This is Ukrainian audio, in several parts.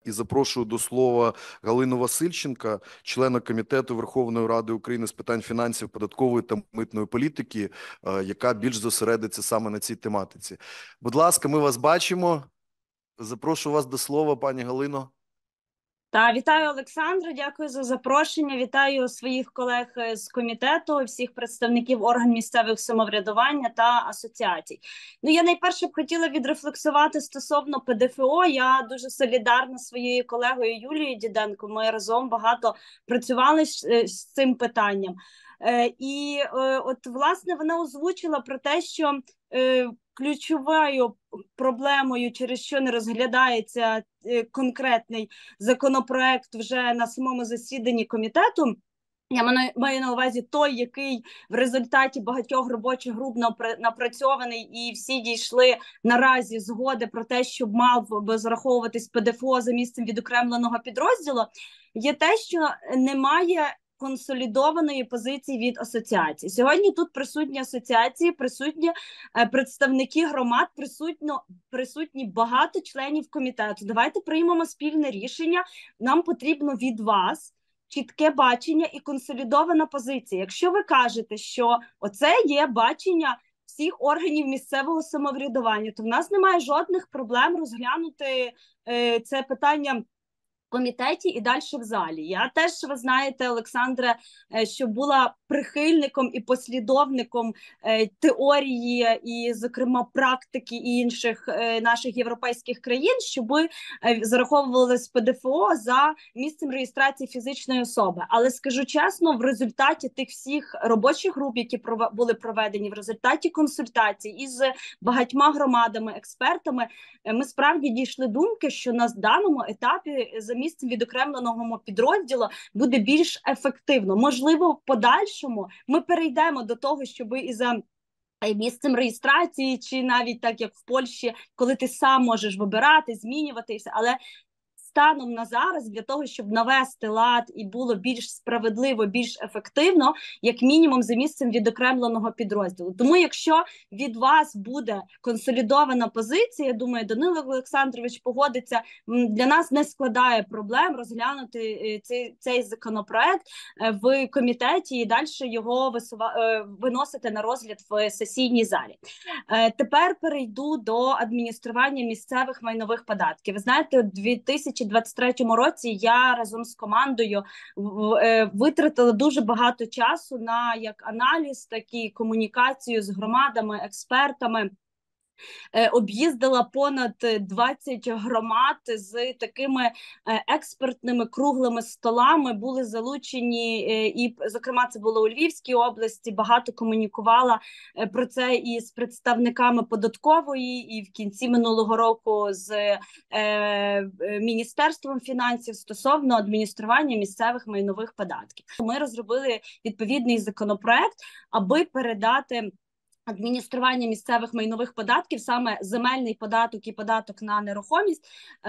І запрошую до слова Галину Васильченка, члена Комітету Верховної Ради України з питань фінансів, податкової та митної політики, яка більш зосередиться саме на цій тематиці. Будь ласка, ми вас бачимо. Запрошую вас до слова, пані Галино. Вітаю, Олександре, дякую за запрошення. Вітаю своїх колег з комітету, всіх представників органів місцевих самоврядування та асоціацій. Я найперше б хотіла відрефлексувати стосовно ПДФО. Я дуже солідарна зі своєю колегою Юлією Діденко. Ми разом багато працювали з цим питанням. І от, власне, вона озвучила про те, що ключовою проблемою, через що не розглядається конкретний законопроект вже на самому засіданні комітету, я маю на увазі той, який в результаті багатьох робочих груп напрацьований, і всі дійшли наразі згоди про те, щоб мав би зараховуватись ПДФО за місцем відокремленого підрозділу, є те, що немає консолідованої позиції від асоціації. Сьогодні тут присутні асоціації, присутні представники громад, присутні багато членів комітету. Давайте приймемо спільне рішення. Нам потрібно від вас чітке бачення і консолідована позиція. Якщо ви кажете, що оце є бачення всіх органів місцевого самоврядування, то в нас немає жодних проблем розглянути це питання в комітеті і далі в залі. Я теж, ви знаєте, Олександре, що була прихильником і послідовником теорії і, зокрема, практики інших наших європейських країн, щоб зараховувалось ПДФО за місцем реєстрації фізичної особи. Але, скажу чесно, в результаті тих всіх робочих груп, які були проведені, в результаті консультацій із багатьма громадами, експертами, ми справді дійшли думки, що на даному етапі за місцем відокремленого підрозділу буде більш ефективно. Можливо, в подальшому ми перейдемо до того, щоб і за місцем реєстрації, чи навіть так, як в Польщі, коли ти сам можеш вибирати, змінювати і все, але станом на зараз, для того, щоб навести лад і було більш справедливо, більш ефективно, як мінімум за місцем відокремленого підрозділу. Тому якщо від вас буде консолідована позиція, думаю, Данило Олександрович погодиться, для нас не складає проблем розглянути цей законопроект в комітеті і далі його виносити на розгляд в сесійній залі. Тепер перейду до адміністрування місцевих майнових податків. Ви знаєте, у 2023 році я разом з командою витратила дуже багато часу на як аналіз, так і комунікацію з громадами, експертами. Об'їздила понад 20 громад з такими експертними круглими столами, були залучені, і, зокрема, це було у Львівській області, багато комунікувала про це і з представниками податкової, і в кінці минулого року з Міністерством фінансів стосовно адміністрування місцевих майнових податків. Ми розробили відповідний законопроект, аби передати адміністрування місцевих майнових податків, саме земельний податок і податок на нерухомість,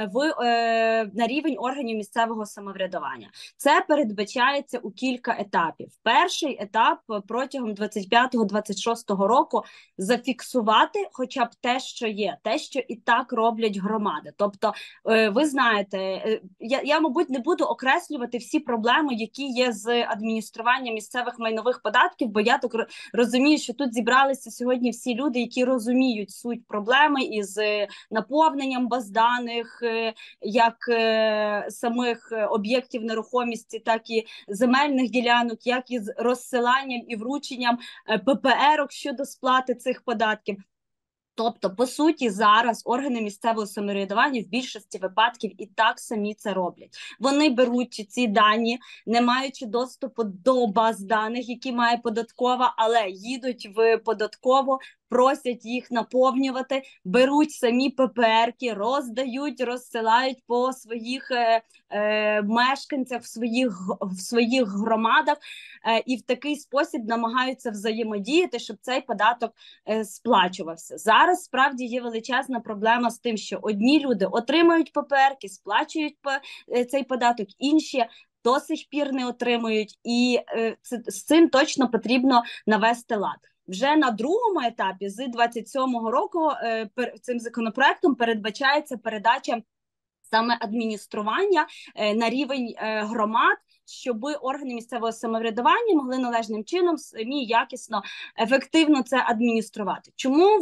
на рівень органів місцевого самоврядування. Це передбачається у кілька етапів. Перший етап протягом 25-26 року зафіксувати хоча б те, що є, те, що і так роблять громади. Тобто, ви знаєте, я, мабуть, не буду окреслювати всі проблеми, які є з адмініструванням місцевих майнових податків, бо я так розумію, що тут зібралися сьогодні всі люди, які розуміють суть проблеми із наповненням баз даних, як самих об'єктів нерухомості, так і земельних ділянок, як і з розсиланням і врученням ППР-ок щодо сплати цих податків. Тобто, по суті, зараз органи місцевого самоврядування в більшості випадків і так самі це роблять. Вони беруть ці дані, не маючи доступу до баз даних, які має податкова, але їдуть в податкову, просять їх наповнювати, беруть самі ППР-ки, роздають, розсилають по своїх мешканцях, в своїх громадах, і в такий спосіб намагаються взаємодіяти, щоб цей податок сплачувався. Зараз справді є величезна проблема з тим, що одні люди отримують ППР-ки, сплачують цей податок, інші до сих пір не отримують, і з цим точно потрібно навести лад. Вже на другому етапі, з 27-го року, цим законопроектом передбачається передача саме адміністрування на рівень громад, щоб органи місцевого самоврядування могли належним чином самі якісно, ефективно це адмініструвати. Чому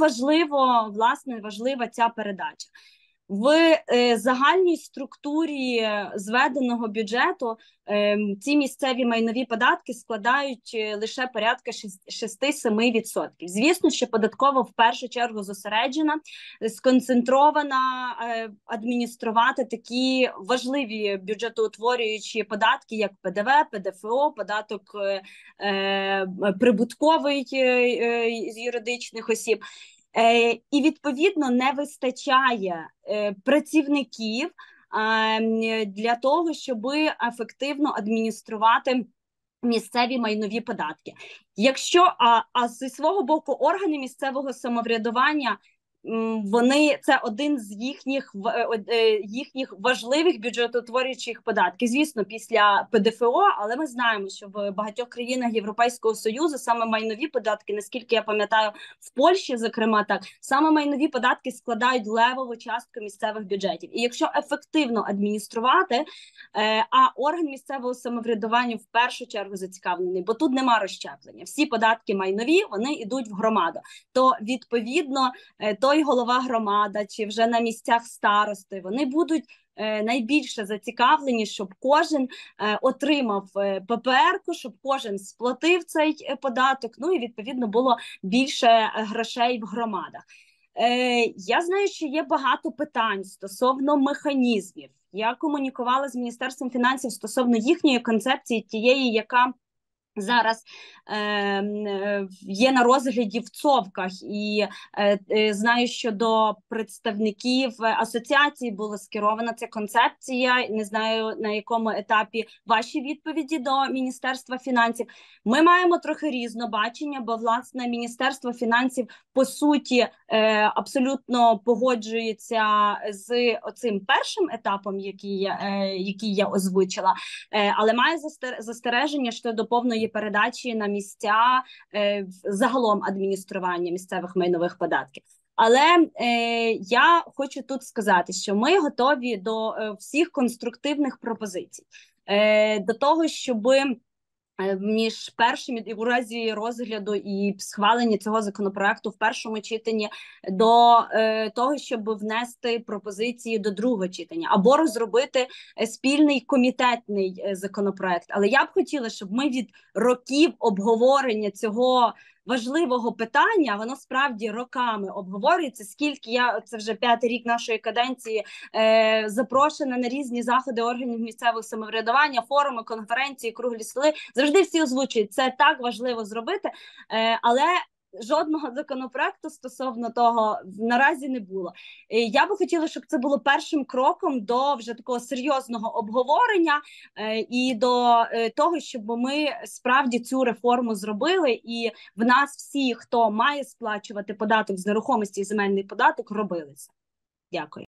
важлива ця передача? В загальній структурі зведеного бюджету ці місцеві майнові податки складають лише порядка 6-7%. Звісно, що податкова в першу чергу зосереджена, сконцентрована адмініструвати такі важливі бюджетоутворюючі податки, як ПДВ, ПДФО, податок прибутковий з юридичних осіб. І, відповідно, не вистачає працівників для того, щоб ефективно адмініструвати місцеві майнові податки. Якщо, зі свого боку, органи місцевого самоврядування, це один з їхніх важливих бюджетоутворюючих податків. Звісно, після ПДФО, але ми знаємо, що в багатьох країнах Європейського Союзу саме майнові податки, наскільки я пам'ятаю, в Польщі, зокрема, так, саме майнові податки складають левову частку місцевих бюджетів. І якщо ефективно адмініструвати, а орган місцевого самоврядування в першу чергу зацікавлений, бо тут нема розщеплення. Всі податки майнові, вони йдуть в громаду. То, відповідно, той голова громада чи вже на місцях старости, вони будуть найбільше зацікавлені, щоб кожен отримав ППР-ку, щоб кожен сплатив цей податок, ну і відповідно було більше грошей в громадах. Я знаю, що є багато питань стосовно механізмів. Я комунікувала з Міністерством фінансів стосовно їхньої концепції, тієї, яка зараз є на розгляді в ЦОВКах, і знаю, що до представників асоціації була скерована ця концепція. Не знаю, на якому етапі ваші відповіді до Міністерства фінансів. Ми маємо трохи різне бачення, бо, власне, Міністерство фінансів, по суті, абсолютно погоджується з оцим першим етапом, який я озвучила, але має застереження щодо повної передачі на місця загалом адміністрування місцевих майнових податків. Але я хочу тут сказати, що ми готові до всіх конструктивних пропозицій, до того, щоби між першим і у разі розгляду і схвалення цього законопроекту в першому читанні до того, щоб внести пропозиції до другого читання або розробити спільний комітетний законопроект. Але я б хотіла, щоб ми від років обговорення цього важливого питання, воно справді роками обговорюється, скільки це вже 5-й рік нашої каденції, запрошена на різні заходи органів місцевого самоврядування, форуми, конференції, круглі столи, завжди всі озвучують, це так важливо зробити, але жодного законопроекту стосовно того наразі не було. Я би хотіла, щоб це було першим кроком до вже такого серйозного обговорення і до того, щоб ми справді цю реформу зробили, і в нас всі, хто має сплачувати податок з нерухомості і земельний податок, робили це. Дякую.